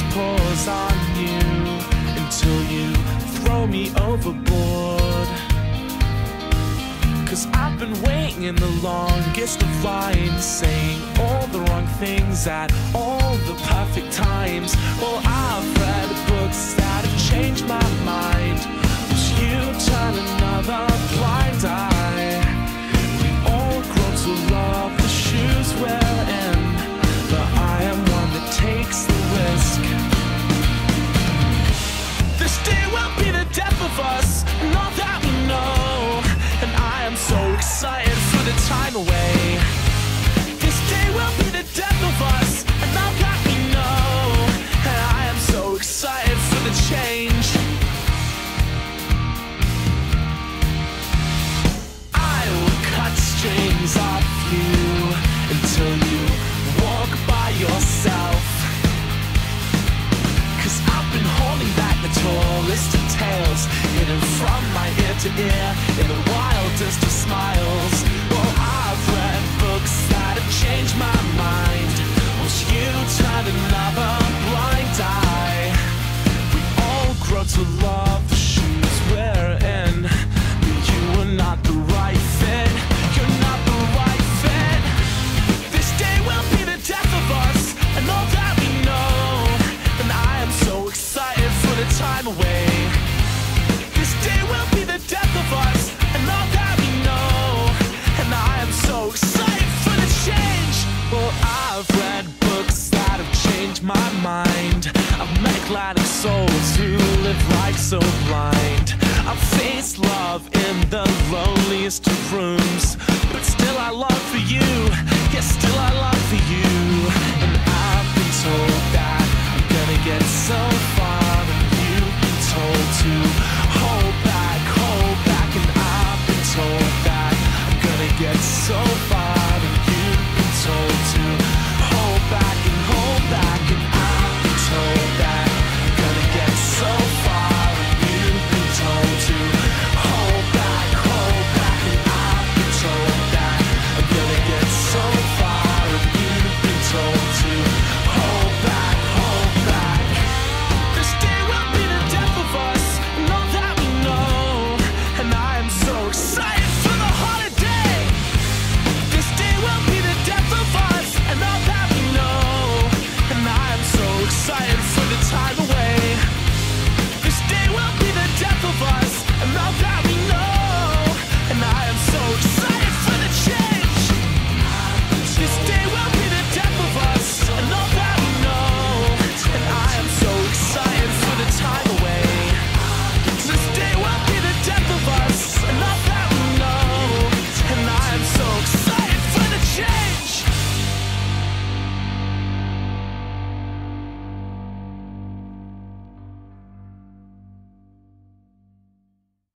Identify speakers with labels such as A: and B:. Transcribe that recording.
A: pours on you until you throw me overboard. 'Cause I've been waiting in the longest of lines, saying all the wrong things at all the perfect times. Well, I've read books that have changed my mind. But you turn another blind eye. We all grow to love the shoes we're in, but I am one that takes the risk. This day will be the death of us, and all that we know. And I am so excited for the time away. This day will be the death of us, and all that we know. And I am so excited for the change. I will cut strings off you until you walk by yourself. 'Cause I've been holding back the tallest of tales, hidden from my ear to ear in the wildest of smiles. Well, I've read books that have changed my mind. Watch you turn another blind eye. We all grow to love the shoes we're in, but you are not the right fit. You're not the right fit. This day will be the death of us, and all that we know. And I am so excited for the time away. This day will be the death of us, and all that we know. And I am so excited for the change. Well, I've read books that have changed my mind. I've met glad souls who live life so blind. I've faced love in the loneliest of rooms, but still I long for you. Yes, still I long for you.